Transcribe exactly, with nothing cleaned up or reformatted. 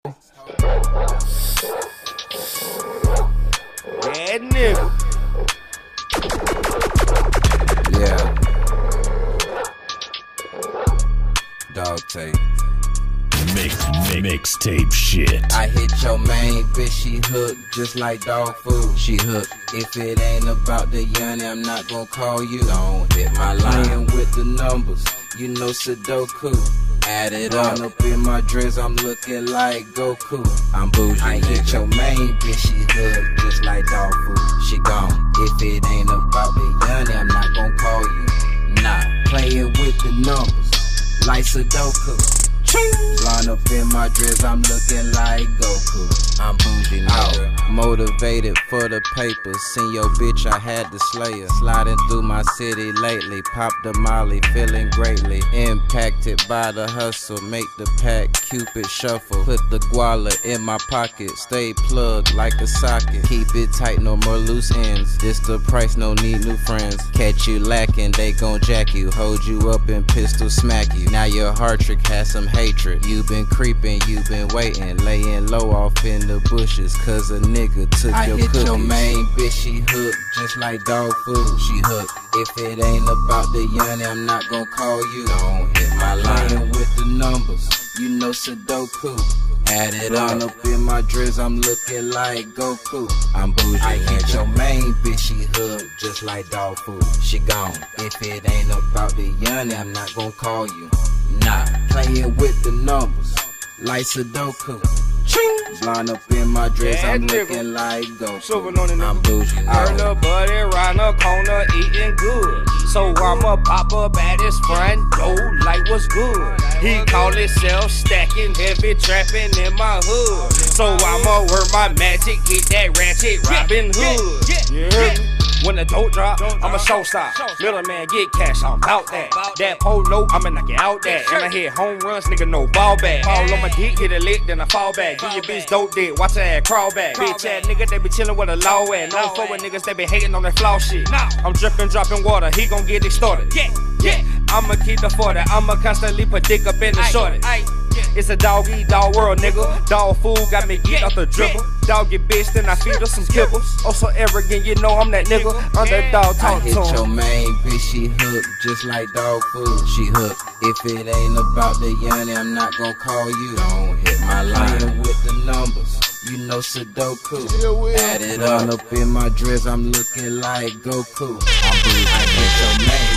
Bad nigga. Yeah. Dog tape. Mix, mixtape shit. I hit your main bitch, she hooked just like dog food. She hooked. If it ain't about the yummy, I'm not gon' call you. Don't hit my line with the numbers. You know Sudoku. Add it up. Up in my dress, I'm looking like Goku. I'm bougie. I hit your main bitch, she hooked just like dog food. She gone. If it ain't about the yummy, I'm not gon' call you. Nah, playing with the numbers like Sudoku. Line up in my dress, I'm looking like Goku. I'm bougie now. Motivated for the papers. Seen your bitch, I had to slay her. Sliding through my city lately. Popped the molly, feeling greatly impacted by the hustle. Make the pack, Cupid shuffle. Put the guala in my pocket. Stay plugged like a socket. Keep it tight, no more loose ends. This the price, no need new friends. Catch you lacking, they gon' jack you. Hold you up and pistol smack you. Now your heart trick has some hatred. You been creeping, you been waiting. Laying low off in the bushes. Cause a nigga took I your cookies. I hit your main bitch, she hooked just like dog food. She hooked. If it ain't about the yummy, I'm not gon' call you. Don't hit my line with the numbers. You know Sudoku. Add it on up in my dress, I'm looking like Goku. I'm bougie. I hit your main bitch, she hooked just like dog food. She gone. If it ain't about the yummy, I'm not gon' call you. Nah, playing with the numbers like Sudoku. Line up in my dress, Bad I'm nigga. looking like Goku. Silver on it, I'm bougie now. Her little buddy round the corner eating good. So I'ma pop up at his front door like what's good. He call himself stacking heavy trapping in my hood. So I'ma work my magic, get that ratchet Robin Hood. You heard me? When the dope drop, I'm a show star. Middleman get cash, I'm bout that. That polo, I'ma knock it out that. And I hit home runs, nigga, no ball back. Fall on my dick, hit a lick, then I fall back. Give your bitch dope dick, watch her ass crawl back. Bitch ass nigga, they be chillin' with a law at. No forward niggas, they be hating on that flaw shit. I'm drippin', dropping water, he gon' get extorted. Yeah, yeah. I'ma keep the forty, I'ma constantly put dick up in the shorty. It's a dog eat dog world, nigga. Dog food got me geeked off the dribble. Dog get bitch, then I feed her some kibbles. Oh, so arrogant, you know I'm that nigga. Underdog, talk to him. I hit your main bitch, she hooked just like dog food. She hooked. If it ain't about the yummy, I'm not gon' call you. Don't hit my line with the numbers. You know Sudoku. Add it on up in my dress, I'm looking like Goku. I'm bougie. I hit your main